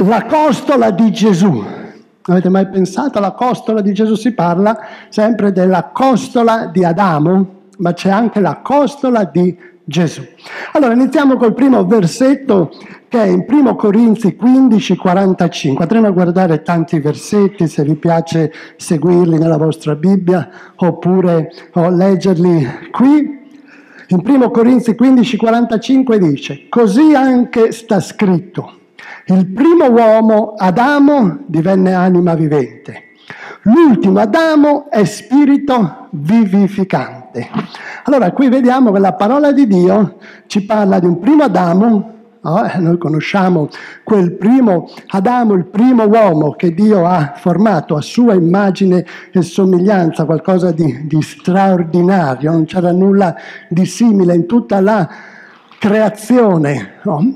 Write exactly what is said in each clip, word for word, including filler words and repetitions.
la costola di Gesù. Avete mai pensato alla costola di Gesù? Si parla sempre della costola di Adamo, ma c'è anche la costola di Gesù. Allora iniziamo col primo versetto, che è in primo Corinzi quindici quarantacinque. Andremo a guardare tanti versetti, se vi piace seguirli nella vostra Bibbia oppure o leggerli qui. In primo Corinzi quindici quarantacinque dice: così anche sta scritto, il primo uomo, Adamo, divenne anima vivente. L'ultimo Adamo è spirito vivificante. Allora qui vediamo che la parola di Dio ci parla di un primo Adamo. No? Noi conosciamo quel primo Adamo, il primo uomo che Dio ha formato a sua immagine e somiglianza, qualcosa di, di straordinario, non c'era nulla di simile in tutta la creazione. No?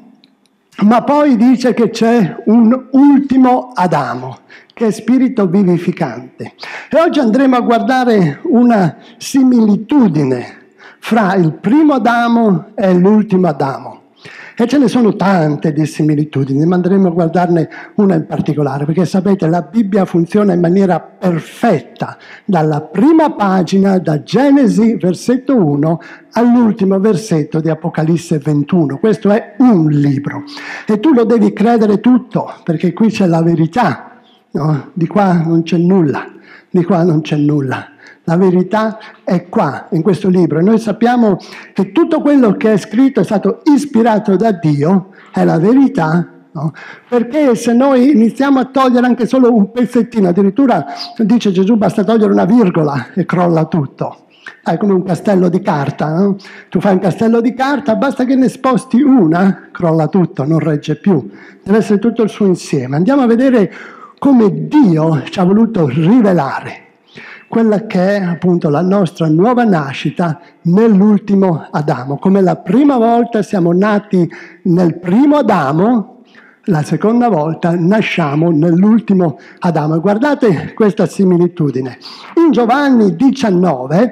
Ma poi dice che c'è un ultimo Adamo, che è spirito vivificante. E oggi andremo a guardare una similitudine fra il primo Adamo e l'ultimo Adamo. E ce ne sono tante di similitudini, ma andremo a guardarne una in particolare, perché sapete, la Bibbia funziona in maniera perfetta, dalla prima pagina, da Genesi, versetto uno, all'ultimo versetto di Apocalisse ventuno. Questo è un libro. E tu lo devi credere tutto, perché qui c'è la verità. No? Di qua non c'è nulla, di qua non c'è nulla. La verità è qua, in questo libro. E noi sappiamo che tutto quello che è scritto è stato ispirato da Dio, è la verità, no? Perché se noi iniziamo a togliere anche solo un pezzettino, addirittura dice Gesù basta togliere una virgola e crolla tutto. È come un castello di carta, no? Tu fai un castello di carta, basta che ne sposti una, crolla tutto, non regge più. Deve essere tutto il suo insieme. Andiamo a vedere come Dio ci ha voluto rivelare quella che è appunto la nostra nuova nascita nell'ultimo Adamo. Come la prima volta siamo nati nel primo Adamo, la seconda volta nasciamo nell'ultimo Adamo. E guardate questa similitudine. In Giovanni diciannove,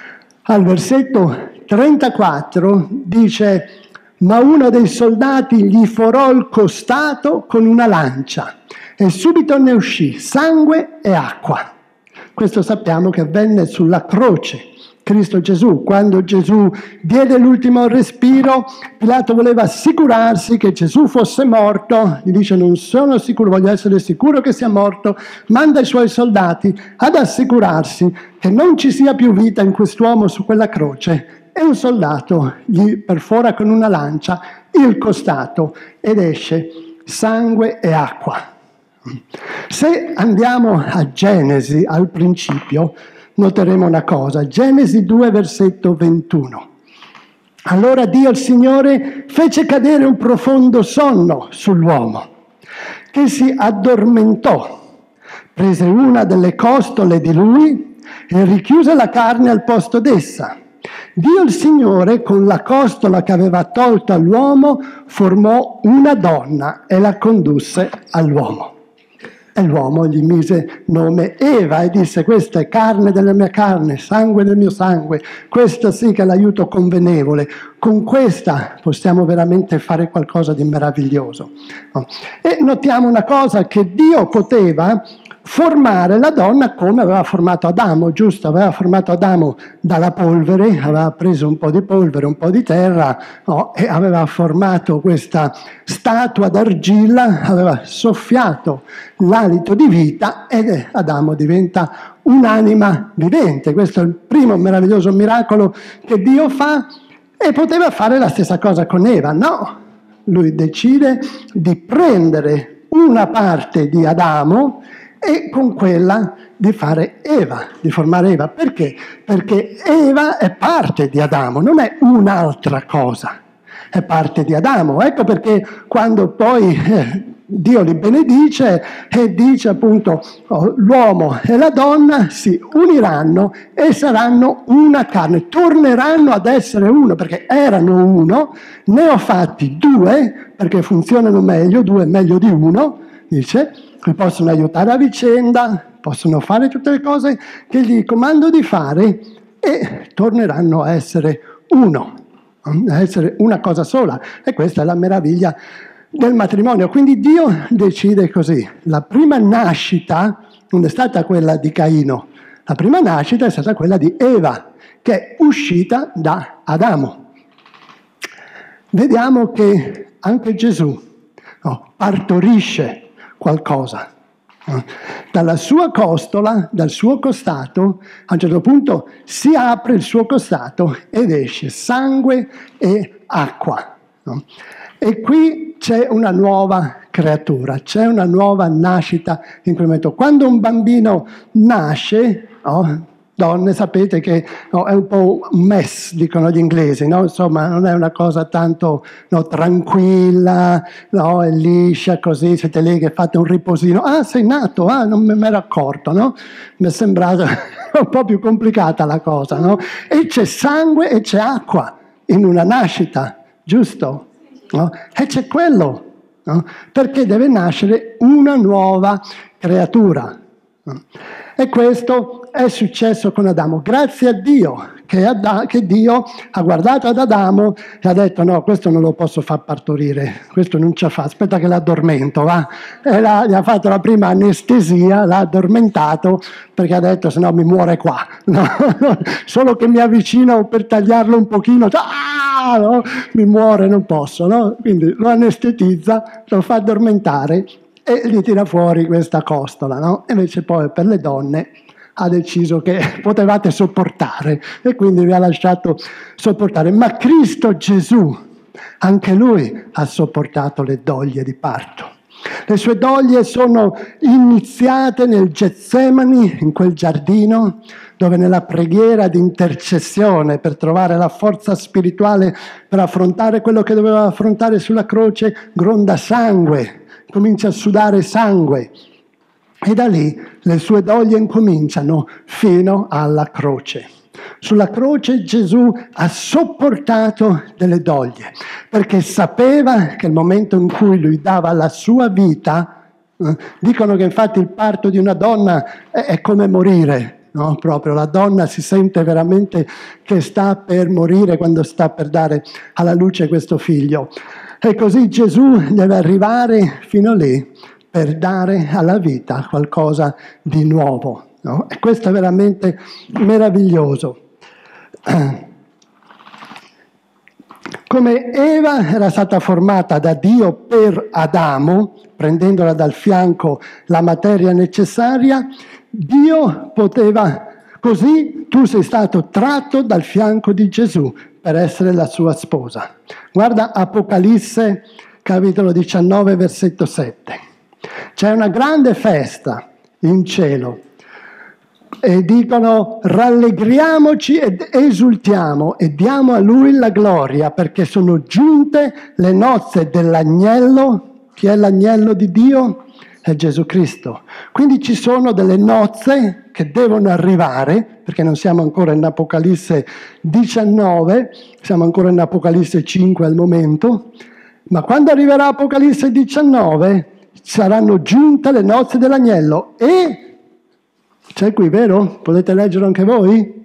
al versetto trentaquattro, dice: ma uno dei soldati gli forò il costato con una lancia e subito ne uscì sangue e acqua. Questo sappiamo che avvenne sulla croce. Cristo Gesù, quando Gesù diede l'ultimo respiro, Pilato voleva assicurarsi che Gesù fosse morto. Gli dice: non sono sicuro, voglio essere sicuro che sia morto. Manda i suoi soldati ad assicurarsi che non ci sia più vita in quest'uomo su quella croce. E un soldato gli perfora con una lancia il costato ed esce sangue e acqua. Se andiamo a Genesi, al principio, noteremo una cosa. Genesi due, versetto ventuno. Allora Dio il Signore fece cadere un profondo sonno sull'uomo, che si addormentò, prese una delle costole di lui e richiuse la carne al posto d'essa. Dio il Signore, con la costola che aveva tolto all'uomo, formò una donna e la condusse all'uomo. E l'uomo gli mise nome Eva e disse: questa è carne della mia carne, sangue del mio sangue, questa sì che è l'aiuto convenevole, con questa possiamo veramente fare qualcosa di meraviglioso. E notiamo una cosa, che Dio poteva formare la donna come aveva formato Adamo, giusto? Aveva formato Adamo dalla polvere, aveva preso un po' di polvere, un po' di terra, no? E aveva formato questa statua d'argilla, aveva soffiato l'alito di vita ed Adamo diventa un'anima vivente. Questo è il primo meraviglioso miracolo che Dio fa, e poteva fare la stessa cosa con Eva. No, lui decide di prendere una parte di Adamo e con quella di fare Eva, di formare Eva. Perché? Perché Eva è parte di Adamo, non è un'altra cosa, è parte di Adamo. Ecco perché quando poi eh, Dio li benedice e dice appunto oh, l'uomo e la donna si uniranno e saranno una carne, torneranno ad essere uno, perché erano uno, ne ho fatti due, perché funzionano meglio, due è meglio di uno, dice, che possono aiutare a vicenda, possono fare tutte le cose che gli comando di fare e torneranno a essere uno, a essere una cosa sola. E questa è la meraviglia del matrimonio. Quindi Dio decide così. La prima nascita non è stata quella di Caino, la prima nascita è stata quella di Eva, che è uscita da Adamo. Vediamo che anche Gesù no, partorisce qualcosa. Dalla sua costola, dal suo costato, a un certo punto si apre il suo costato ed esce sangue e acqua. No? E qui c'è una nuova creatura, c'è una nuova nascita in quel momento. Quando un bambino nasce, no, donne sapete che no, è un po' un mess, dicono gli inglesi, no? Insomma non è una cosa tanto no, tranquilla, no, è liscia così, siete lì che fate un riposino, ah sei nato, ah non me ne ero accorto, no? Mi è sembrato un po' più complicata la cosa, no? E c'è sangue e c'è acqua in una nascita, giusto? No? E c'è quello, no? Perché deve nascere una nuova creatura. No? E questo è successo con Adamo. Grazie a Dio che, Ad- che Dio ha guardato ad Adamo e ha detto no, questo non lo posso far partorire, questo non ce la fa, aspetta che l'addormento, va? E la, gli ha fatto la prima anestesia, l'ha addormentato perché ha detto se no mi muore qua, no? Solo che mi avvicino per tagliarlo un pochino, ah, no? Mi muore, non posso, no? Quindi lo anestetizza, lo fa addormentare e gli tira fuori questa costola, no? E invece poi per le donne ha deciso che potevate sopportare e quindi vi ha lasciato sopportare. Ma Cristo Gesù, anche Lui ha sopportato le doglie di parto. Le sue doglie sono iniziate nel Getsemani, in quel giardino, dove nella preghiera di intercessione per trovare la forza spirituale per affrontare quello che doveva affrontare sulla croce, gronda sangue, comincia a sudare sangue. E da lì le sue doglie incominciano fino alla croce. Sulla croce Gesù ha sopportato delle doglie, perché sapeva che il momento in cui lui dava la sua vita, eh, dicono che infatti il parto di una donna è, è come morire, no? Proprio la donna si sente veramente che sta per morire quando sta per dare alla luce questo figlio. E così Gesù deve arrivare fino lì per dare alla vita qualcosa di nuovo. No? E questo è veramente meraviglioso. Come Eva era stata formata da Dio per Adamo, prendendola dal fianco la materia necessaria, Dio poteva, così tu sei stato tratto dal fianco di Gesù per essere la sua sposa. Guarda Apocalisse, capitolo diciannove, versetto sette. C'è una grande festa in cielo e dicono rallegriamoci ed esultiamo e diamo a Lui la gloria perché sono giunte le nozze dell'agnello. Chi è l'agnello di Dio? È Gesù Cristo. Quindi ci sono delle nozze che devono arrivare, perché non siamo ancora in Apocalisse diciannove, siamo ancora in Apocalisse cinque al momento, ma quando arriverà Apocalisse diciannove saranno giunte le nozze dell'agnello e c'è qui, vero? Potete leggerlo anche voi?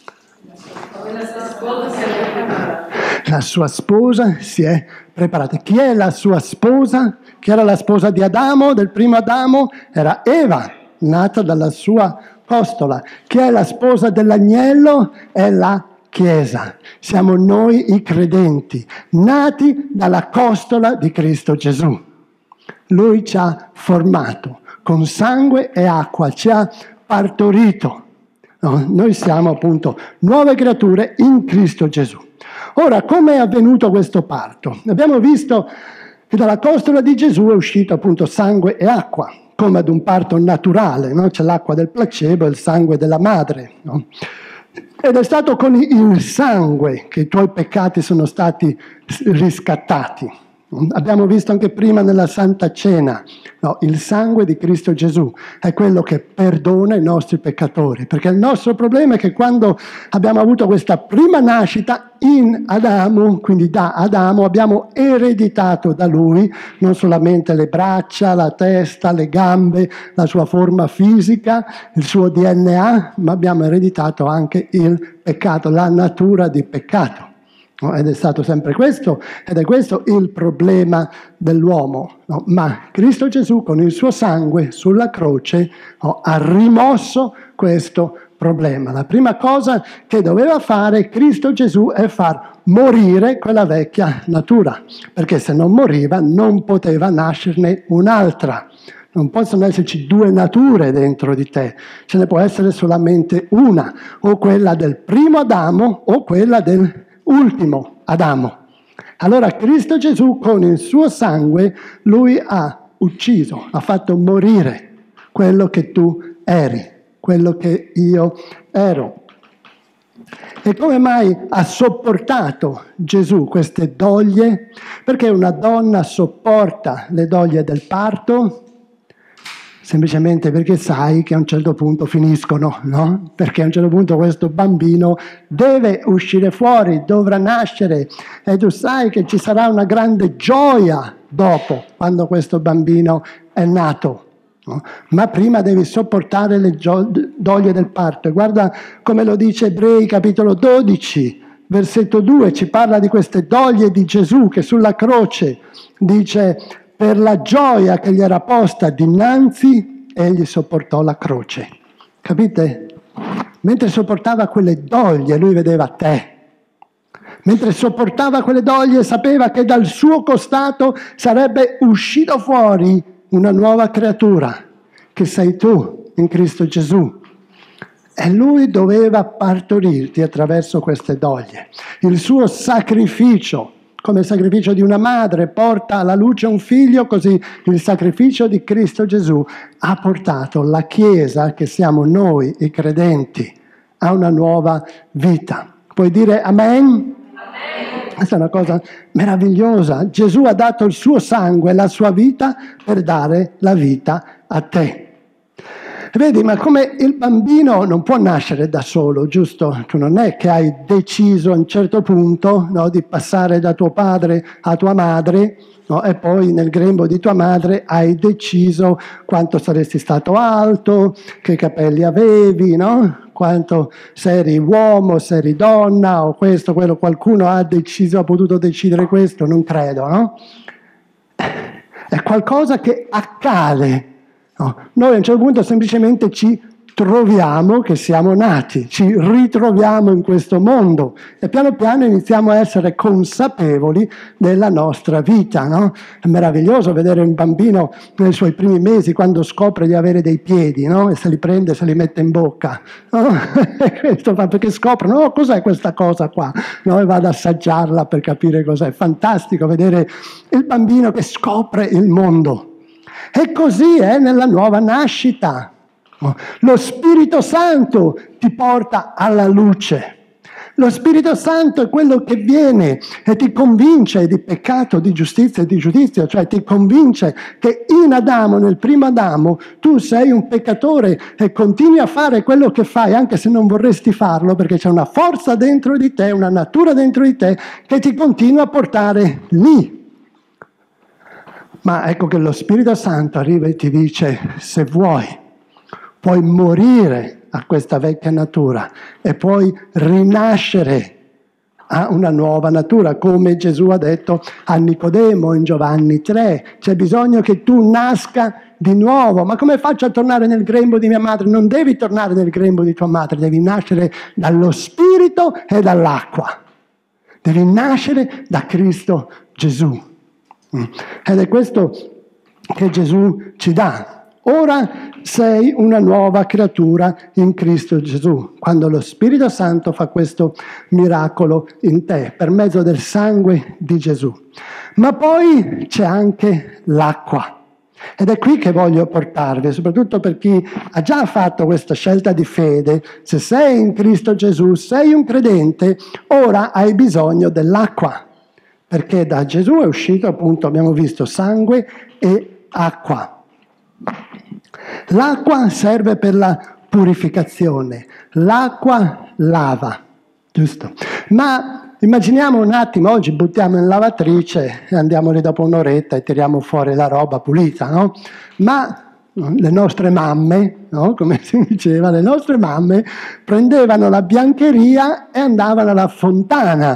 La sua sposa si è preparata. Chi è la sua sposa? Chi era la sposa di Adamo, del primo Adamo? Era Eva, nata dalla sua costola. Chi è la sposa dell'agnello? È la Chiesa. Siamo noi i credenti, nati dalla costola di Cristo Gesù. Lui ci ha formato con sangue e acqua, ci ha partorito. No, noi siamo appunto nuove creature in Cristo Gesù. Ora, come è avvenuto questo parto? Abbiamo visto che dalla costola di Gesù è uscito appunto sangue e acqua, come ad un parto naturale, no? C'è l'acqua del placebo e il sangue della madre. No? Ed è stato con il sangue che i tuoi peccati sono stati riscattati. Abbiamo visto anche prima nella Santa Cena, no, il sangue di Cristo Gesù è quello che perdona i nostri peccatori, perché il nostro problema è che quando abbiamo avuto questa prima nascita in Adamo, quindi da Adamo, abbiamo ereditato da lui non solamente le braccia, la testa, le gambe, la sua forma fisica, il suo D N A, ma abbiamo ereditato anche il peccato, la natura di peccato. No? Ed è stato sempre questo, ed è questo il problema dell'uomo. No? Ma Cristo Gesù con il suo sangue sulla croce no, ha rimosso questo problema. La prima cosa che doveva fare Cristo Gesù è far morire quella vecchia natura, perché se non moriva non poteva nascerne un'altra. Non possono esserci due nature dentro di te, ce ne può essere solamente una, o quella del primo Adamo o quella dell'ultimo Adamo. Allora Cristo Gesù con il suo sangue, lui ha ucciso, ha fatto morire quello che tu eri, quello che io ero. E come mai ha sopportato Gesù queste doglie? Perché una donna sopporta le doglie del parto? Semplicemente perché sai che a un certo punto finiscono, no? Perché a un certo punto questo bambino deve uscire fuori, dovrà nascere e tu sai che ci sarà una grande gioia dopo, quando questo bambino è nato. No? Ma prima devi sopportare le gio- doglie del parto. E guarda come lo dice Ebrei capitolo dodici, versetto due, ci parla di queste doglie di Gesù che sulla croce dice: per la gioia che gli era posta dinanzi, egli sopportò la croce. Capite? Mentre sopportava quelle doglie, lui vedeva te. Mentre sopportava quelle doglie, sapeva che dal suo costato sarebbe uscito fuori una nuova creatura, che sei tu in Cristo Gesù. E lui doveva partorirti attraverso queste doglie. Il suo sacrificio, come il sacrificio di una madre porta alla luce un figlio, così il sacrificio di Cristo Gesù ha portato la Chiesa, che siamo noi, i credenti, a una nuova vita. Puoi dire amen? Amen. Questa è una cosa meravigliosa. Gesù ha dato il suo sangue, la sua vita, per dare la vita a te. Vedi, ma come il bambino non può nascere da solo, giusto? Tu non è che hai deciso a un certo punto no, di passare da tuo padre a tua madre, no, e poi nel grembo di tua madre hai deciso quanto saresti stato alto, che capelli avevi, no? Quanto se eri uomo, se eri donna, o questo, quello. Qualcuno ha deciso, ha potuto decidere questo? Non credo, no? È qualcosa che accade. No, noi a un certo punto semplicemente ci troviamo che siamo nati, ci ritroviamo in questo mondo e piano piano iniziamo a essere consapevoli della nostra vita. No? È meraviglioso vedere un bambino nei suoi primi mesi quando scopre di avere dei piedi, no? E se li prende e se li mette in bocca. No? Questo fa perché scoprono, oh, cos'è questa cosa qua? No? E va ad assaggiarla per capire cos'è. È fantastico vedere il bambino che scopre il mondo. E così è nella nuova nascita. Lo Spirito Santo ti porta alla luce. Lo Spirito Santo è quello che viene e ti convince di peccato, di giustizia e di giudizio, cioè ti convince che in Adamo, nel primo Adamo, tu sei un peccatore e continui a fare quello che fai anche se non vorresti farlo, perché c'è una forza dentro di te, una natura dentro di te che ti continua a portare lì. Ma ecco che lo Spirito Santo arriva e ti dice: se vuoi, puoi morire a questa vecchia natura e puoi rinascere a una nuova natura, come Gesù ha detto a Nicodemo in Giovanni tre. C'è bisogno che tu nasca di nuovo. Ma come faccio a tornare nel grembo di mia madre? Non devi tornare nel grembo di tua madre, devi nascere dallo Spirito e dall'acqua. Devi nascere da Cristo Gesù. Ed è questo che Gesù ci dà. Ora sei una nuova creatura in Cristo Gesù, quando lo Spirito Santo fa questo miracolo in te, per mezzo del sangue di Gesù. Ma poi c'è anche l'acqua. Ed è qui che voglio portarvi, soprattutto per chi ha già fatto questa scelta di fede. Se sei in Cristo Gesù, sei un credente, ora hai bisogno dell'acqua. Perché da Gesù è uscito, appunto, abbiamo visto, sangue e acqua. L'acqua serve per la purificazione, l'acqua lava, giusto? Ma immaginiamo un attimo, oggi buttiamo in lavatrice e andiamo lì dopo un'oretta e tiriamo fuori la roba pulita, no? Ma le nostre mamme, no? Come si diceva, le nostre mamme prendevano la biancheria e andavano alla fontana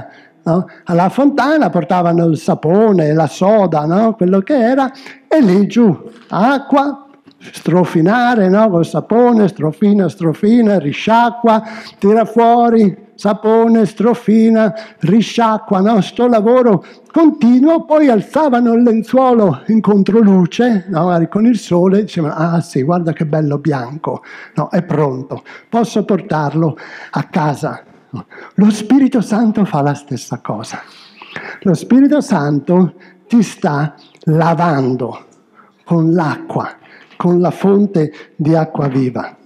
no? Alla fontana portavano il sapone, la soda, no? Quello che era, e lì giù, acqua, strofinare, no? Col sapone, strofina, strofina, risciacqua, tira fuori, sapone, strofina, risciacqua, no? Sto lavoro continuo, poi alzavano il lenzuolo in controluce, no? Magari con il sole, dicevano, ah sì, guarda che bello bianco, no? È pronto, posso portarlo a casa. Lo Spirito Santo fa la stessa cosa. Lo Spirito Santo ti sta lavando con l'acqua, con la fonte di acqua viva.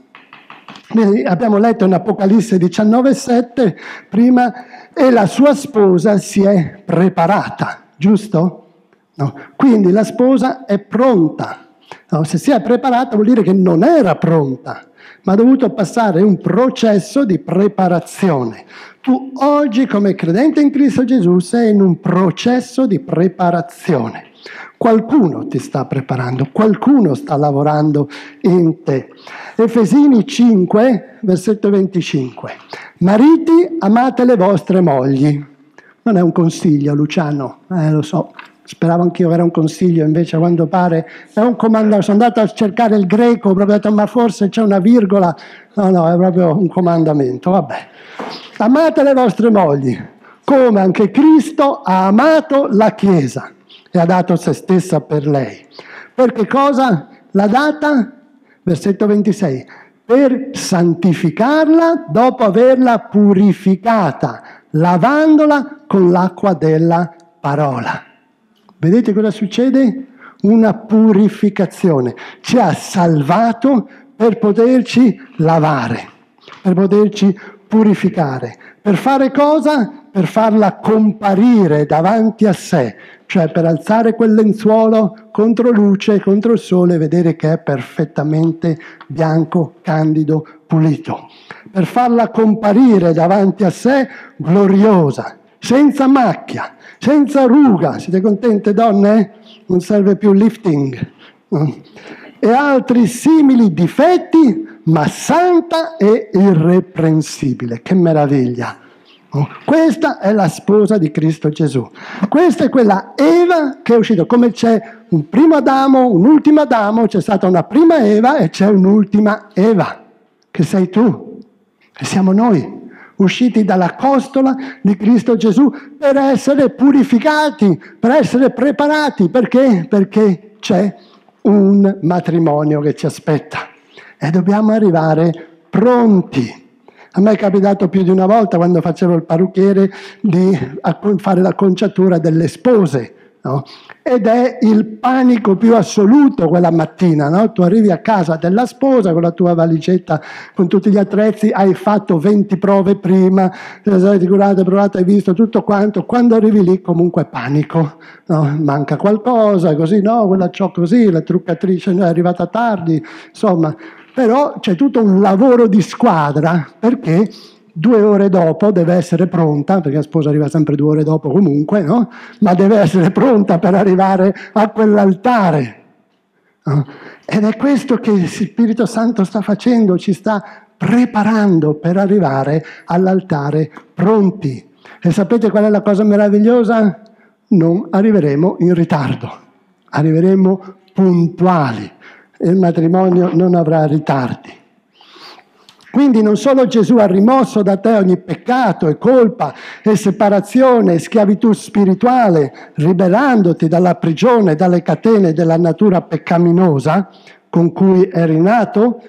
Abbiamo letto in Apocalisse diciannove sette prima, e la sua sposa si è preparata, giusto? No. Quindi la sposa è pronta. No, se si è preparata vuol dire che non era pronta, ma ha dovuto passare un processo di preparazione. Tu oggi come credente in Cristo Gesù sei in un processo di preparazione. Qualcuno ti sta preparando, qualcuno sta lavorando in te. Efesini cinque, versetto venticinque. Mariti, amate le vostre mogli. Non è un consiglio, Luciano, eh, lo so. Speravo anch'io che era un consiglio, invece a quanto pare è un comando. Sono andato a cercare il greco, proprio ho detto, ma forse c'è una virgola. No, no, è proprio un comandamento, vabbè. Amate le vostre mogli, come anche Cristo ha amato la Chiesa e ha dato se stessa per lei. Per che cosa l'ha data? Versetto ventisei. Per santificarla dopo averla purificata, lavandola con l'acqua della parola. Vedete cosa succede? Una purificazione. Ci ha salvato per poterci lavare, per poterci purificare. Per fare cosa? Per farla comparire davanti a sé, cioè per alzare quel lenzuolo contro luce, contro il sole, e vedere che è perfettamente bianco, candido, pulito. Per farla comparire davanti a sé gloriosa, senza macchia, senza ruga. Siete contente, donne? Non serve più lifting. E altri simili difetti, ma santa e irreprensibile. Che meraviglia! Questa è la sposa di Cristo Gesù. Questa è quella Eva che è uscita. Come c'è un primo Adamo, un ultimo Adamo, c'è stata una prima Eva e c'è un'ultima Eva, che sei tu, che siamo noi, usciti dalla costola di Cristo Gesù per essere purificati, per essere preparati. Perché? Perché c'è un matrimonio che ci aspetta e dobbiamo arrivare pronti. A me è capitato più di una volta, quando facevo il parrucchiere, di fare l'acconciatura delle spose, no? Ed è il panico più assoluto quella mattina, no? Tu arrivi a casa della sposa con la tua valigetta, con tutti gli attrezzi, hai fatto venti prove prima, te sei curato, provato, hai visto tutto quanto. Quando arrivi lì comunque panico, no? Manca qualcosa, così, no, quella c'ho così, la truccatrice è arrivata tardi, insomma. Però c'è tutto un lavoro di squadra, perché due ore dopo deve essere pronta, perché la sposa arriva sempre due ore dopo comunque, no? Ma deve essere pronta per arrivare a quell'altare. No? Ed è questo che il Spirito Santo sta facendo, ci sta preparando per arrivare all'altare pronti. E sapete qual è la cosa meravigliosa? Non arriveremo in ritardo, arriveremo puntuali. Il matrimonio non avrà ritardi. Quindi non solo Gesù ha rimosso da te ogni peccato e colpa e separazione e schiavitù spirituale, liberandoti dalla prigione, dalle catene della natura peccaminosa con cui eri nato,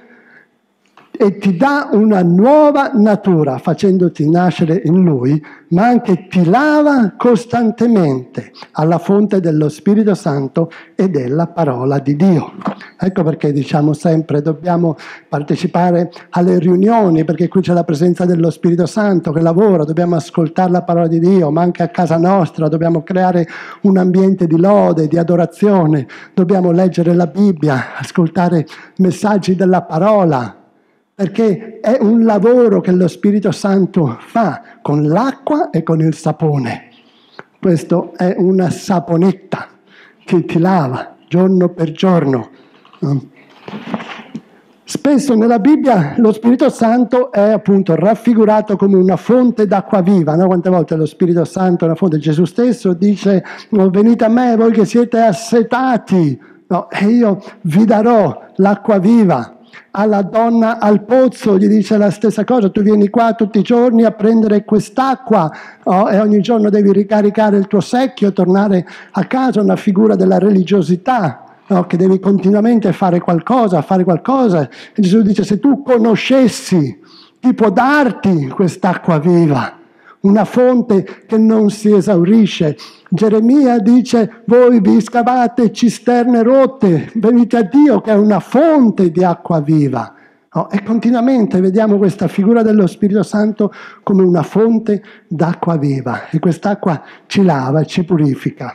e ti dà una nuova natura facendoti nascere in Lui, ma anche ti lava costantemente alla fonte dello Spirito Santo e della parola di Dio. Ecco perché diciamo sempre dobbiamo partecipare alle riunioni, perché qui c'è la presenza dello Spirito Santo che lavora, dobbiamo ascoltare la parola di Dio, ma anche a casa nostra dobbiamo creare un ambiente di lode, di adorazione, dobbiamo leggere la Bibbia, ascoltare messaggi della parola, perché è un lavoro che lo Spirito Santo fa con l'acqua e con il sapone. Questo è una saponetta che ti lava giorno per giorno. Spesso nella Bibbia lo Spirito Santo è appunto raffigurato come una fonte d'acqua viva, no? Quante volte lo Spirito Santo è una fonte? Gesù stesso dice: oh, venite a me voi che siete assetati, no? E io vi darò l'acqua viva. Alla donna al pozzo gli dice la stessa cosa: tu vieni qua tutti i giorni a prendere quest'acqua, oh, e ogni giorno devi ricaricare il tuo secchio, tornare a casa, una figura della religiosità. No, che devi continuamente fare qualcosa, fare qualcosa. E Gesù dice: se tu conoscessi chi può darti quest'acqua viva, una fonte che non si esaurisce. Geremia dice: voi vi scavate cisterne rotte, venite a Dio che è una fonte di acqua viva. No, e continuamente vediamo questa figura dello Spirito Santo come una fonte d'acqua viva, e quest'acqua ci lava, ci purifica.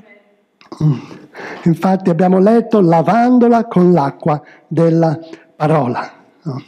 Infatti abbiamo letto lavandola con l'acqua della parola. No?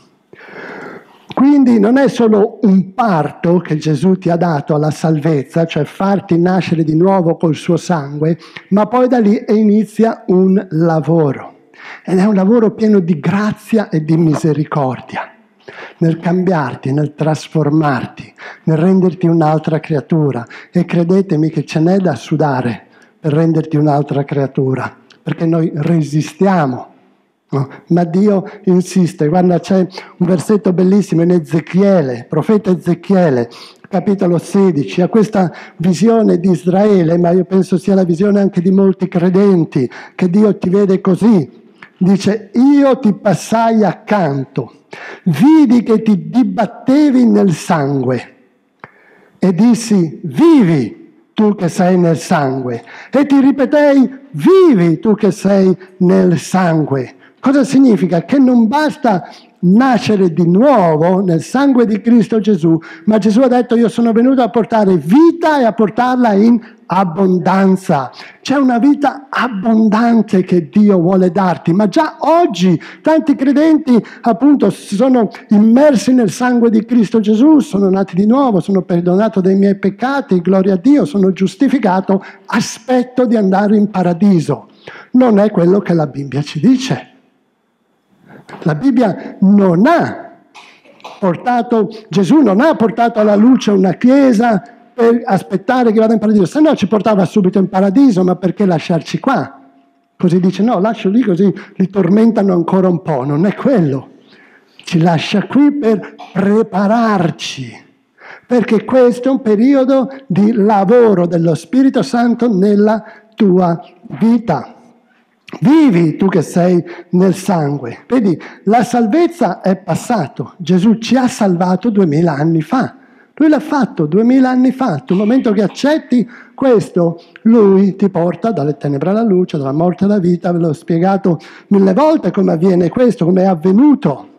Quindi non è solo un parto che Gesù ti ha dato alla salvezza, cioè farti nascere di nuovo col suo sangue, ma poi da lì inizia un lavoro. Ed è un lavoro pieno di grazia e di misericordia, nel cambiarti, nel trasformarti, nel renderti un'altra creatura. E credetemi che ce n'è da sudare per renderti un'altra creatura, perché noi resistiamo, no? Ma Dio insiste. Guarda, c'è un versetto bellissimo in Ezechiele, profeta Ezechiele, capitolo sedici, ha questa visione di Israele, ma io penso sia la visione anche di molti credenti, che Dio ti vede così. Dice: io ti passai accanto, vidi che ti dibattevi nel sangue e dissi: vivi tu che sei nel sangue. E ti ripetei: vivi tu che sei nel sangue. Cosa significa? Che non basta nascere di nuovo nel sangue di Cristo Gesù, ma Gesù ha detto: io sono venuto a portare vita e a portarla in abbondanza. C'è una vita abbondante che Dio vuole darti, ma già oggi tanti credenti appunto si sono immersi nel sangue di Cristo Gesù, sono nati di nuovo, sono perdonato dei miei peccati, gloria a Dio, sono giustificato, aspetto di andare in paradiso. Non è quello che la Bibbia ci dice. La Bibbia non ha portato, Gesù non ha portato alla luce una chiesa per aspettare che vada in paradiso, se no ci portava subito in paradiso, ma perché lasciarci qua? Così dice: no, lascio lì così li tormentano ancora un po'. Non è quello. Ci lascia qui per prepararci, perché questo è un periodo di lavoro dello Spirito Santo nella tua vita. Vivi tu che sei nel sangue. Vedi, la salvezza è passato. Gesù ci ha salvato duemila anni fa. Lui l'ha fatto duemila anni fa. Nel momento che accetti questo, Lui ti porta dalle tenebre alla luce, dalla morte alla vita. Ve l'ho spiegato mille volte come avviene questo, come è avvenuto.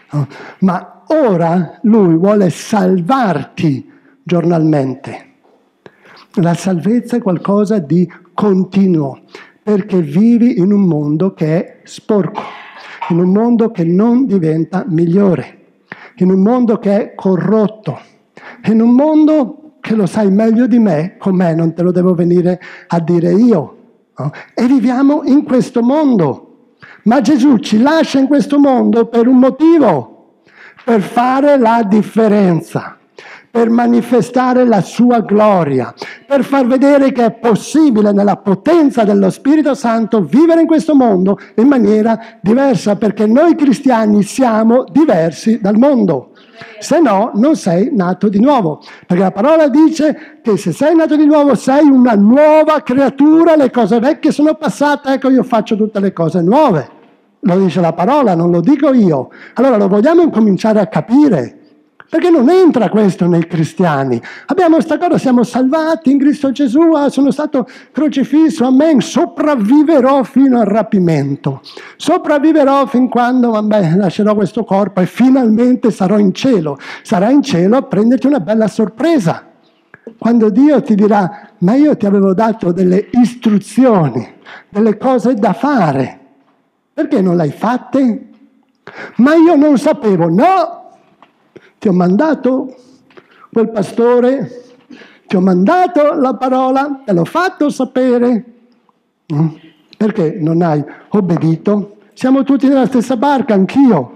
Ma ora Lui vuole salvarti giornalmente. La salvezza è qualcosa di continuo, perché vivi in un mondo che è sporco, in un mondo che non diventa migliore, in un mondo che è corrotto, in un mondo che lo sai meglio di me, com'è, non te lo devo venire a dire io. No? E viviamo in questo mondo. Ma Gesù ci lascia in questo mondo per un motivo, per fare la differenza, per manifestare la sua gloria, per far vedere che è possibile nella potenza dello Spirito Santo vivere in questo mondo in maniera diversa, perché noi cristiani siamo diversi dal mondo. Se no, non sei nato di nuovo. Perché la parola dice che se sei nato di nuovo sei una nuova creatura, le cose vecchie sono passate, ecco io faccio tutte le cose nuove. Lo dice la parola, non lo dico io. Allora lo vogliamo incominciare a capire. Perché non entra questo nei cristiani. Abbiamo questa cosa, siamo salvati in Cristo Gesù, ah, sono stato crocifisso, amen, sopravviverò fino al rapimento. Sopravviverò fin quando, vabbè, lascerò questo corpo e finalmente sarò in cielo. Sarai in cielo a prenderti una bella sorpresa. Quando Dio ti dirà: ma io ti avevo dato delle istruzioni, delle cose da fare, perché non le hai fatte? Ma io non sapevo, no! Ti ho mandato quel pastore, ti ho mandato la parola, te l'ho fatto sapere. Perché non hai obbedito? Siamo tutti nella stessa barca, anch'io.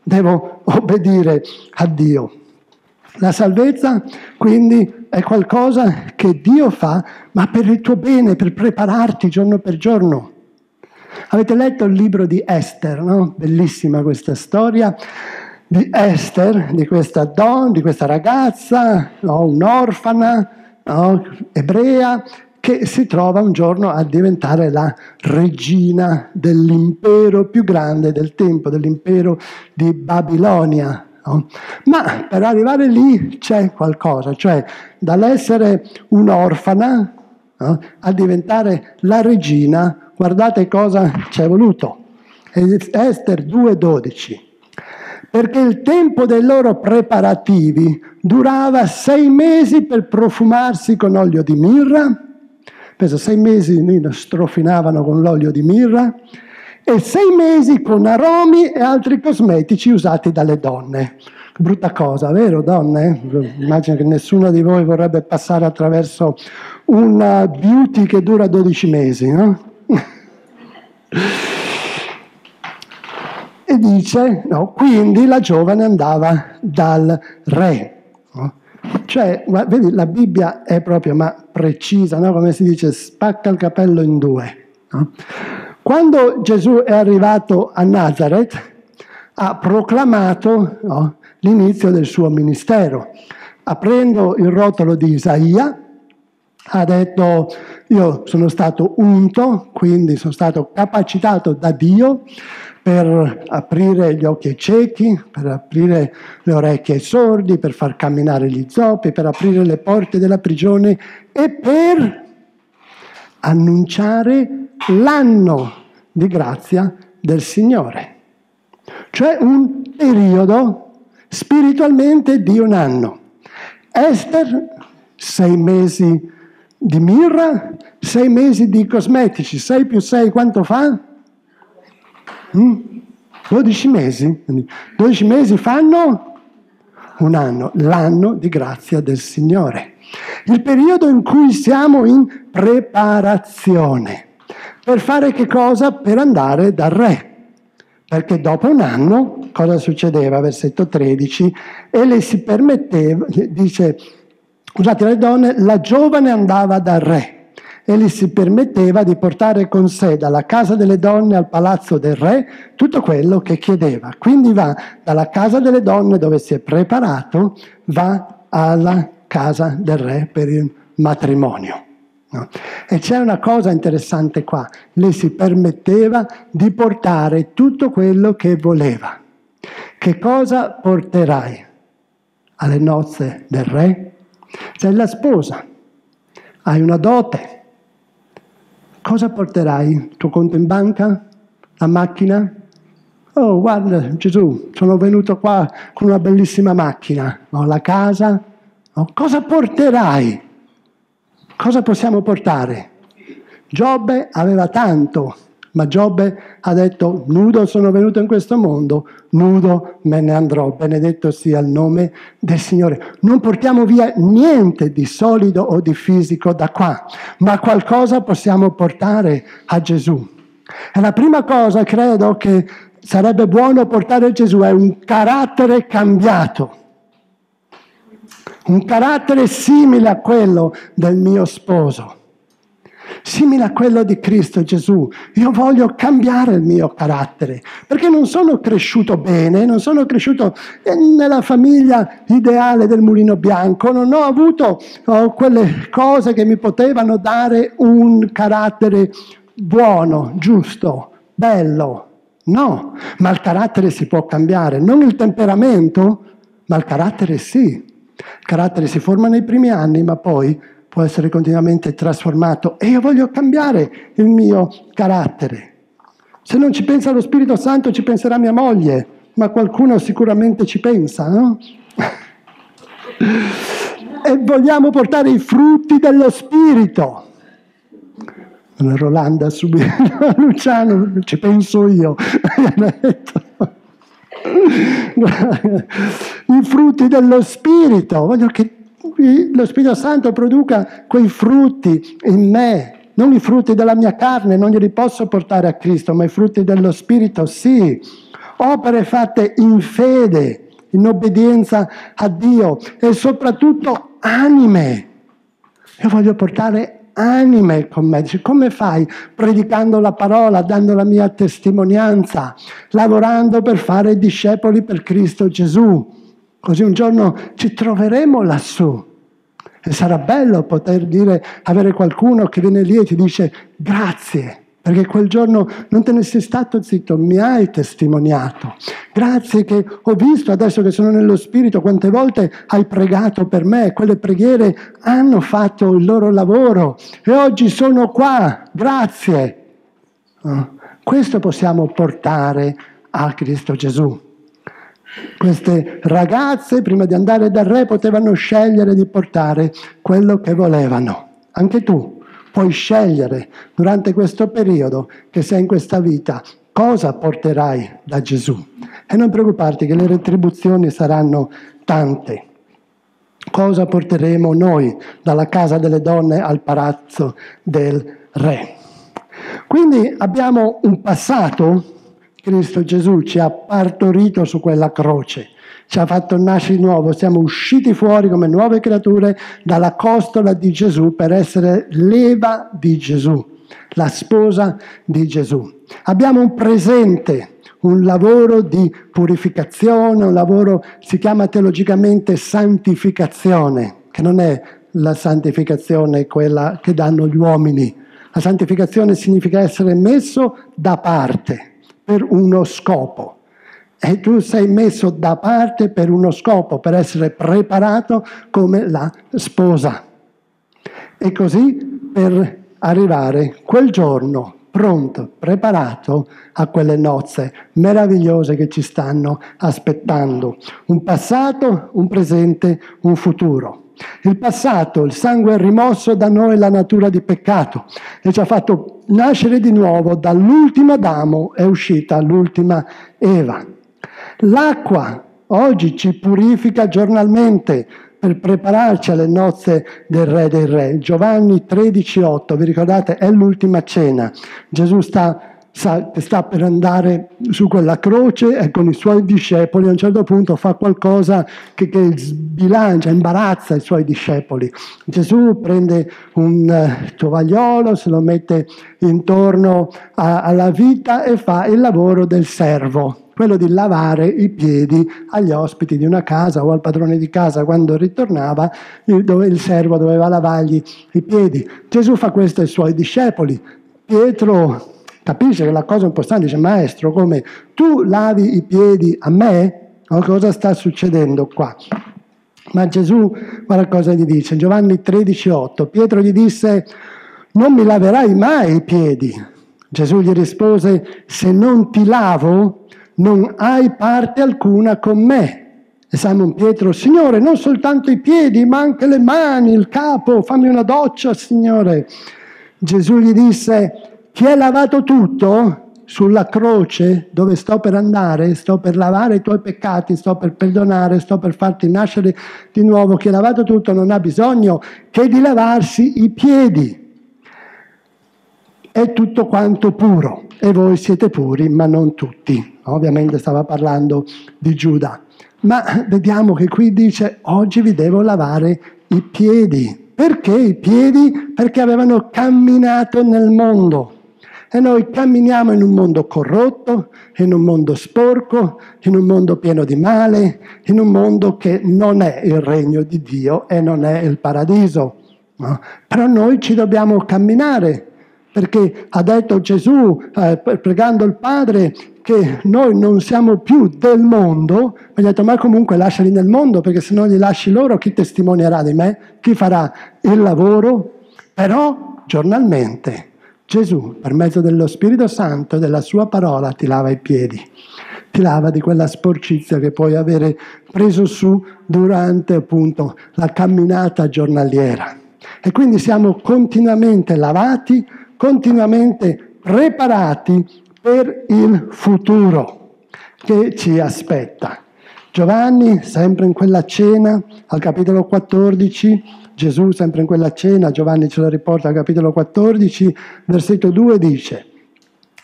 devo obbedire a Dio. La salvezza quindi è qualcosa che Dio fa, ma per il tuo bene, per prepararti giorno per giorno. Avete letto il libro di Ester, no? Bellissima questa storia di Ester, di questa donna, di questa ragazza, no? Un'orfana, no? Ebrea, che si trova un giorno a diventare la regina dell'impero più grande del tempo, dell'impero di Babilonia. No? Ma per arrivare lì c'è qualcosa, cioè dall'essere un'orfana, no? A diventare la regina, guardate cosa ci è voluto. Ester due dodici. Perché il tempo dei loro preparativi durava sei mesi per profumarsi con olio di mirra. Penso sei mesi strofinavano con l'olio di mirra e sei mesi con aromi e altri cosmetici usati dalle donne. Brutta cosa, vero donne? Immagino che nessuno di voi vorrebbe passare attraverso una beauty che dura dodici mesi, no? E dice, no, quindi la giovane andava dal re. No? Cioè, vedi, la Bibbia è proprio, ma precisa, no? Come si dice, spacca il capello in due. No? Quando Gesù è arrivato a Nazareth, ha proclamato, no, l'inizio del suo ministero. Aprendo il rotolo di Isaia, ha detto, io sono stato unto, quindi sono stato capacitato da Dio per aprire gli occhi ai ciechi, per aprire le orecchie ai sordi, per far camminare gli zoppi, per aprire le porte della prigione e per annunciare l'anno di grazia del Signore. Cioè un periodo spiritualmente di un anno. Ester, sei mesi di mirra, sei mesi di cosmetici, sei più sei quanto fa? Mm? dodici mesi. dodici mesi fanno un anno, l'anno di grazia del Signore. Il periodo in cui siamo in preparazione. Per fare che cosa? Per andare dal re. Perché dopo un anno, cosa succedeva? Versetto tredici, e le si permetteva, dice, scusate le donne, la giovane andava dal re e le si permetteva di portare con sé dalla casa delle donne al palazzo del re tutto quello che chiedeva. Quindi va dalla casa delle donne dove si è preparato, va alla casa del re per il matrimonio. No? E c'è una cosa interessante qua, le si permetteva di portare tutto quello che voleva. Che cosa porterai alle nozze del re? Sei la sposa, hai una dote. Cosa porterai? Il tuo conto in banca? La macchina? Oh, guarda Gesù, sono venuto qua con una bellissima macchina. Ho la casa. Oh, cosa porterai? Cosa possiamo portare? Giobbe aveva tanto, ma Giobbe ha detto, nudo sono venuto in questo mondo, nudo me ne andrò, benedetto sia il nome del Signore. Non portiamo via niente di solido o di fisico da qua, ma qualcosa possiamo portare a Gesù. E la prima cosa, credo, che sarebbe buono portare a Gesù è un carattere cambiato. Un carattere simile a quello del mio sposo, simile a quello di Cristo Gesù. Io voglio cambiare il mio carattere, perché non sono cresciuto bene, non sono cresciuto nella famiglia ideale del Mulino Bianco, non ho avuto oh, quelle cose che mi potevano dare un carattere buono, giusto, bello. No, ma il carattere si può cambiare, non il temperamento, ma il carattere sì. Il carattere si forma nei primi anni, ma poi può essere continuamente trasformato. E io voglio cambiare il mio carattere. Se non ci pensa lo Spirito Santo, ci penserà mia moglie, ma qualcuno sicuramente ci pensa, no? E vogliamo portare i frutti dello Spirito. Rolanda subito, Luciano, ci penso io. I frutti dello Spirito, voglio che lo Spirito Santo produca quei frutti in me, non i frutti della mia carne, non glieli posso portare a Cristo, ma i frutti dello Spirito sì. opere fatte in fede, in obbedienza a Dio e soprattutto anime. Io voglio portare anime con me. Dice, come fai? Predicando la parola, dando la mia testimonianza, lavorando per fare discepoli per Cristo Gesù. Così un giorno ci troveremo lassù. E sarà bello poter dire, avere qualcuno che viene lì e ti dice grazie, perché quel giorno non te ne sei stato zitto, mi hai testimoniato. Grazie che ho visto adesso che sono nello Spirito quante volte hai pregato per me, quelle preghiere hanno fatto il loro lavoro e oggi sono qua, grazie. Questo possiamo portare a Cristo Gesù. Queste ragazze prima di andare dal re potevano scegliere di portare quello che volevano. Anche tu puoi scegliere durante questo periodo che sei in questa vita cosa porterai da Gesù. E non preoccuparti che le retribuzioni saranno tante. Cosa porteremo noi dalla casa delle donne al palazzo del re? Quindi abbiamo un passato. Cristo Gesù ci ha partorito su quella croce, ci ha fatto nascere di nuovo, siamo usciti fuori come nuove creature dalla costola di Gesù per essere leva di Gesù, la sposa di Gesù. Abbiamo un presente, un lavoro di purificazione, un lavoro, si chiama teologicamente santificazione, che non è la santificazione quella che danno gli uomini. La santificazione significa essere messo da parte per uno scopo. E tu sei messo da parte per uno scopo, per essere preparato come la sposa. E così per arrivare quel giorno pronto, preparato a quelle nozze meravigliose che ci stanno aspettando. Un passato, un presente, un futuro. Il passato, il sangue ha rimosso da noi la natura di peccato e ci ha fatto nascere di nuovo. Dall'ultimo Adamo è uscita l'ultima Eva. L'acqua oggi ci purifica giornalmente per prepararci alle nozze del Re dei Re. Giovanni tredici otto, vi ricordate? È l'ultima cena. Gesù sta Sa, sta per andare su quella croce e con i suoi discepoli a un certo punto fa qualcosa che, che sbilancia, imbarazza i suoi discepoli. Gesù prende un uh, tovagliolo, se lo mette intorno a, alla vita e fa il lavoro del servo, quello di lavare i piedi agli ospiti di una casa o al padrone di casa quando ritornava, il, dove il servo doveva lavargli i piedi. Gesù fa questo ai suoi discepoli. Pietro capisce che la cosa importante, dice, maestro, come tu lavi i piedi a me? O cosa sta succedendo qua? Ma Gesù, guarda cosa gli dice, Giovanni tredici otto, Pietro gli disse, non mi laverai mai i piedi. Gesù gli rispose, se non ti lavo, non hai parte alcuna con me. E Simon Pietro, Signore, non soltanto i piedi, ma anche le mani, il capo, fammi una doccia, Signore. Gesù gli disse, chi è lavato tutto sulla croce dove sto per andare, sto per lavare i tuoi peccati, sto per perdonare, sto per farti nascere di nuovo, chi è lavato tutto non ha bisogno che di lavarsi i piedi. È tutto quanto puro e voi siete puri, ma non tutti. Ovviamente stava parlando di Giuda. Ma vediamo che qui dice, oggi vi devo lavare i piedi. Perché i piedi? Perché avevano camminato nel mondo. E noi camminiamo in un mondo corrotto, in un mondo sporco, in un mondo pieno di male, in un mondo che non è il regno di Dio e non è il paradiso. No? Però noi ci dobbiamo camminare, perché ha detto Gesù, eh, pregando il Padre, che noi non siamo più del mondo. Mi ha detto, ma comunque lasciali nel mondo, perché se non li lasci loro, chi testimonierà di me? Chi farà il lavoro? Però, giornalmente, Gesù, per mezzo dello Spirito Santo e della sua parola, ti lava i piedi, ti lava di quella sporcizia che puoi avere preso su durante appunto la camminata giornaliera. E quindi siamo continuamente lavati, continuamente preparati per il futuro che ci aspetta. Giovanni, sempre in quella cena, al capitolo quattordici, Gesù, sempre in quella cena, Giovanni ce la riporta al capitolo quattordici, versetto due, dice,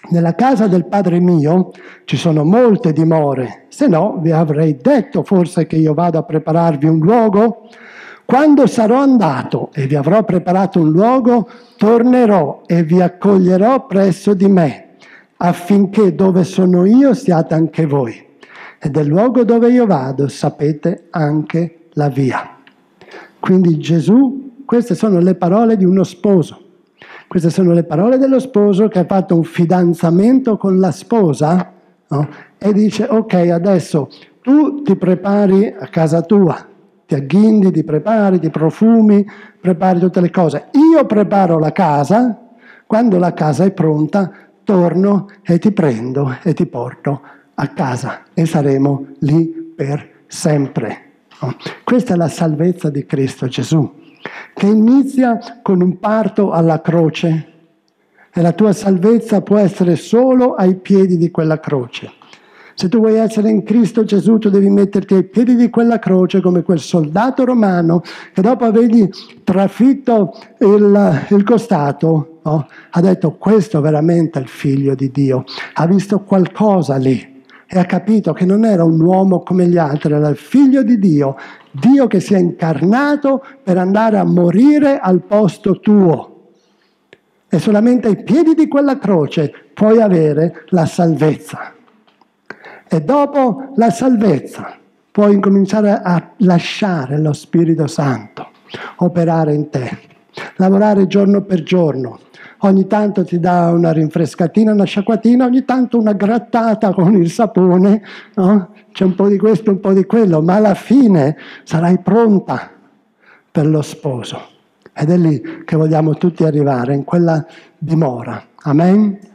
nella casa del Padre mio ci sono molte dimore, se no vi avrei detto forse che io vado a prepararvi un luogo. Quando sarò andato e vi avrò preparato un luogo, tornerò e vi accoglierò presso di me, affinché dove sono io siate anche voi. E del luogo dove io vado sapete anche la via. Quindi Gesù, queste sono le parole di uno sposo. Queste sono le parole dello sposo che ha fatto un fidanzamento con la sposa, no? E dice: ok, adesso tu ti prepari a casa tua, ti agghindi, ti prepari, ti profumi, prepari tutte le cose. Io preparo la casa, quando la casa è pronta torno e ti prendo e ti porto a casa e saremo lì per sempre. No? Questa è la salvezza di Cristo Gesù, che inizia con un parto alla croce, e la tua salvezza può essere solo ai piedi di quella croce. Se tu vuoi essere in Cristo Gesù, tu devi metterti ai piedi di quella croce come quel soldato romano che dopo avergli trafitto il, il costato, no? Ha detto: questo veramente è il figlio di Dio. Ha visto qualcosa lì e ha capito che non era un uomo come gli altri, era il figlio di Dio, Dio che si è incarnato per andare a morire al posto tuo. E solamente ai piedi di quella croce puoi avere la salvezza. E dopo la salvezza puoi incominciare a lasciare lo Spirito Santo operare in te, lavorare giorno per giorno. Ogni tanto ti dà una rinfrescatina, una sciacquatina, ogni tanto una grattata con il sapone, no? C'è un po' di questo, un po' di quello, ma alla fine sarai pronta per lo sposo. Ed è lì che vogliamo tutti arrivare, in quella dimora. Amen?